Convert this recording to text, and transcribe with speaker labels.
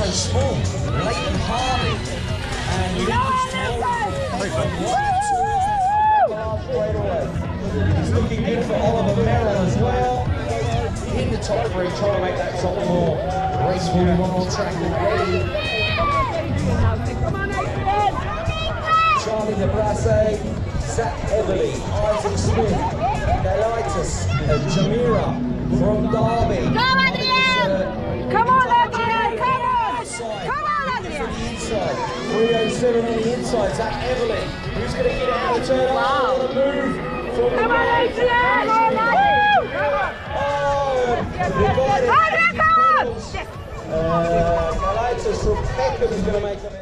Speaker 1: also small, Leighton Harvey. And he's looking good for Oliver Merrill as well. In the top three, trying to make that top four. Race will be one more track already. Charlie Nebrasse, Zach Everly, Isaac Smith, Delightus, Jamira from Derby.
Speaker 2: Come on, Adrian! Come on, Adrian! Come on! Come on, Adrian!
Speaker 1: 307 on the inside, Zach Everly. Who's going to get out of turn? Wow. On the move.
Speaker 2: Come on, Adrian! Come on,
Speaker 1: Delightus from Peckham is going to make them.